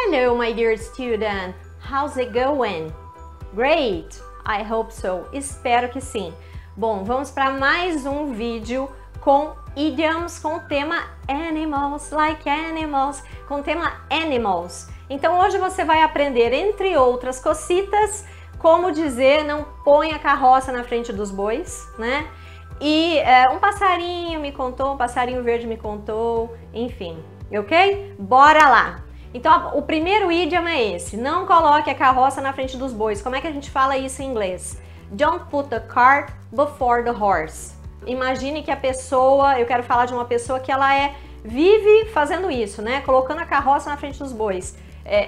Hello, my dear student. How's it going? Great! I hope so. Espero que sim. Bom, vamos para mais um vídeo com idioms com o tema animals, like animals, com o tema animals. Então hoje você vai aprender, entre outras cocitas, como dizer não põe a carroça na frente dos bois, né? E um passarinho me contou, um passarinho verde me contou, enfim, ok? Bora lá! Então o primeiro idioma é esse, não coloque a carroça na frente dos bois. Como é que a gente fala isso em inglês? Don't put the cart before the horse. Imagine que a pessoa, eu quero falar de uma pessoa que ela vive fazendo isso, né? Colocando a carroça na frente dos bois,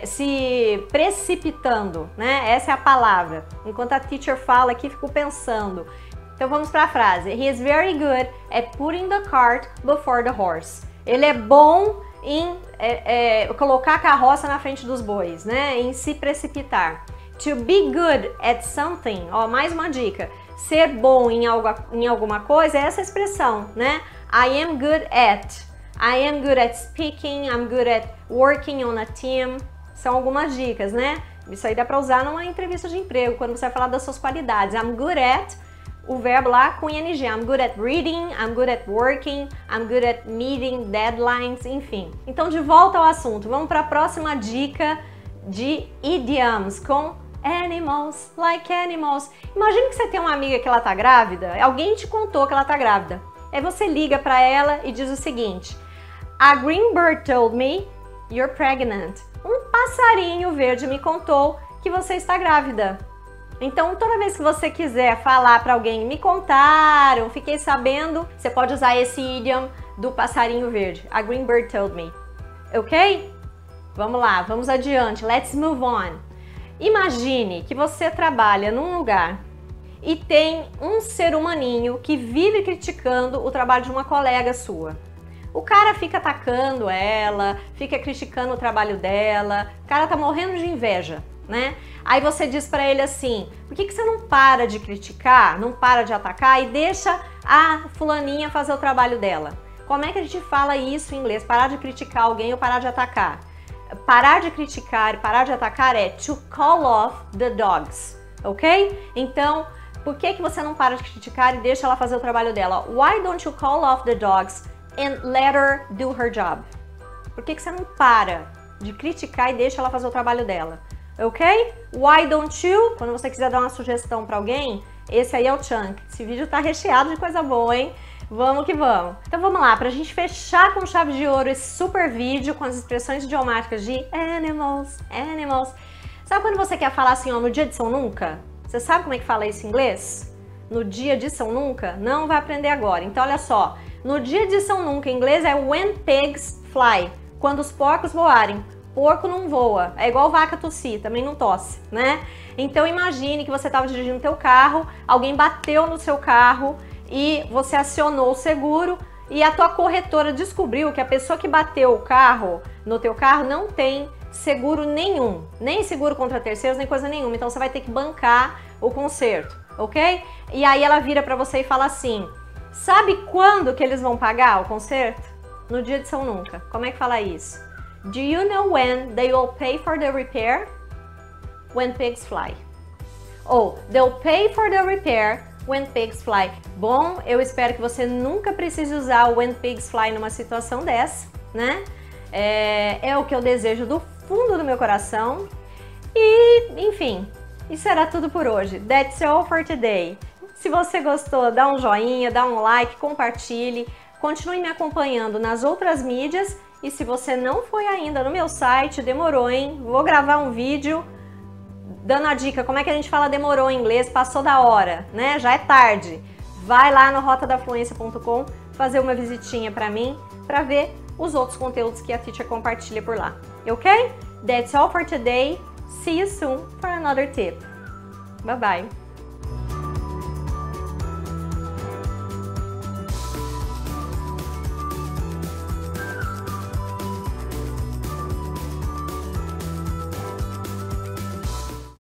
se precipitando, né? Essa é a palavra. Enquanto a teacher fala aqui, fico pensando. Então vamos para a frase. He is very good at putting the cart before the horse. Ele é bom em colocar a carroça na frente dos bois, né? Em se precipitar. To be good at something, ó, mais uma dica. Ser bom em alguma coisa é essa expressão, né? I am good at. I am good at speaking, I'm good at working on a team. São algumas dicas, né? Isso aí dá pra usar numa entrevista de emprego, quando você vai falar das suas qualidades. I'm good at, o verbo lá com ing. I'm good at reading, I'm good at working, I'm good at meeting deadlines, enfim. Então, de volta ao assunto, vamos para a próxima dica de idioms com animals, like animals. Imagine que você tem uma amiga que ela tá grávida, alguém te contou que ela tá grávida. Aí você liga para ela e diz o seguinte: A green bird told me you're pregnant. Um passarinho verde me contou que você está grávida. Então, toda vez que você quiser falar para alguém, me contaram, fiquei sabendo, você pode usar esse idiom do passarinho verde. A green bird told me. Ok? Vamos lá, vamos adiante. Let's move on. Imagine que você trabalha num lugar e tem um ser humaninho que vive criticando o trabalho de uma colega sua. O cara fica atacando ela, fica criticando o trabalho dela, o cara tá morrendo de inveja, né? Aí você diz pra ele assim: por que você não para de criticar, não para de atacar e deixa a fulaninha fazer o trabalho dela? Como é que a gente fala isso em inglês? Parar de criticar alguém ou parar de atacar? Parar de criticar e parar de atacar é to call off the dogs, ok? Então, por que você não para de criticar e deixa ela fazer o trabalho dela? Why don't you call off the dogs and let her do her job? Por que você não para de criticar e deixa ela fazer o trabalho dela? Ok? Why don't you? Quando você quiser dar uma sugestão para alguém, esse aí é o chunk. Esse vídeo tá recheado de coisa boa, hein? Vamos que vamos! Então vamos lá, pra gente fechar com chave de ouro esse super vídeo com as expressões idiomáticas de animals, animals. Sabe quando você quer falar assim, ó, no dia de São Nunca? Você sabe como é que fala isso em inglês? No dia de São Nunca? Não vai aprender agora. Então olha só, no dia de São Nunca, em inglês é when pigs fly, quando os porcos voarem. Porco não voa, é igual vaca tossir, também não tosse, né? Então imagine que você estava dirigindo o teu carro, alguém bateu no seu carro e você acionou o seguro e a tua corretora descobriu que a pessoa que bateu o carro no teu carro não tem seguro nenhum, nem seguro contra terceiros, nem coisa nenhuma. Então você vai ter que bancar o conserto, ok? E aí ela vira para você e fala assim: sabe quando que eles vão pagar o conserto? No dia de São Nunca. Como é que fala isso? Do you know when they will pay for the repair? When pigs fly. Ou they'll pay for the repair when pigs fly. Bom, eu espero que você nunca precise usar o when pigs fly numa situação dessa, né? É o que eu desejo do fundo do meu coração. E, enfim, isso era tudo por hoje. That's all for today. Se você gostou, dá um joinha, dá um like, compartilhe. Continue me acompanhando nas outras mídias. E se você não foi ainda no meu site, demorou, hein? Vou gravar um vídeo dando a dica, como é que a gente fala demorou em inglês, passou da hora, né? Já é tarde. Vai lá no rotadafluência.com fazer uma visitinha pra mim, pra ver os outros conteúdos que a teacher compartilha por lá. Ok? That's all for today. See you soon for another tip. Bye bye.